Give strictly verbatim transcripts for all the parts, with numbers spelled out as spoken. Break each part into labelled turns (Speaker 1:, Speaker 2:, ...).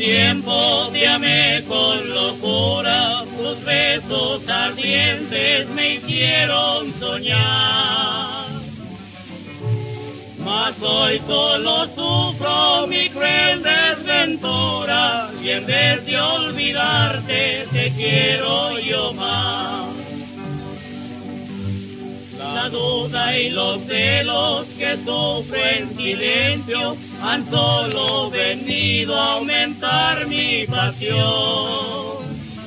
Speaker 1: tiempo te amé con locura, tus besos ardientes me hicieron soñar. Mas hoy solo sufro mi cruel desventura, y en vez de olvidarte te quiero yo más. La duda y los celos que sufro en silencio han solo venido a aumentar mi pasión.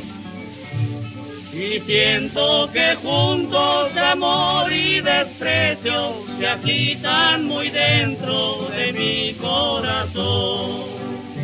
Speaker 1: Y siento que juntos amor y desprecio se agitan muy dentro de mi corazón.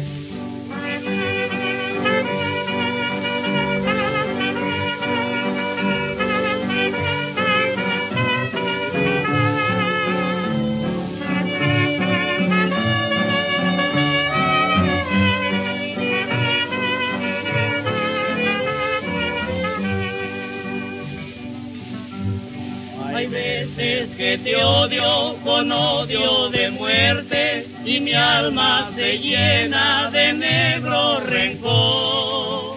Speaker 1: Hay veces que te odio con odio de muerte y mi alma se llena de negro rencor.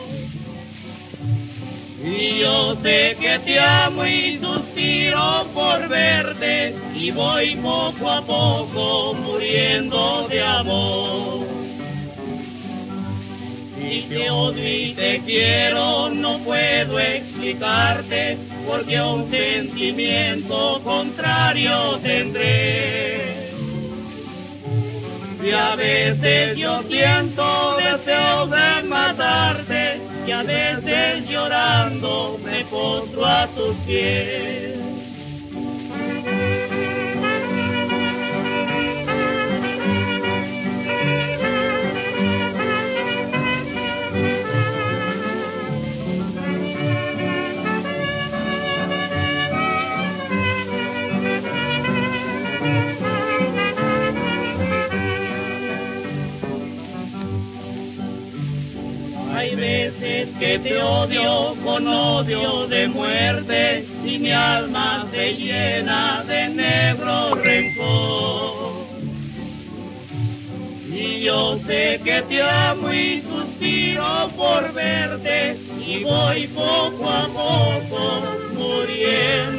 Speaker 1: Y yo sé que te amo y suspiro por verte y voy poco a poco muriendo de amor. Y te odio y te quiero, no puedo explicarte, porque un sentimiento contrario tendré. Y a veces yo siento deseos de matarte, y a veces llorando me postro a tus pies. Hay veces que te odio con odio de muerte y mi alma se llena de negro rencor. Y yo sé que te amo y suspiro por verte y voy poco a poco muriendo.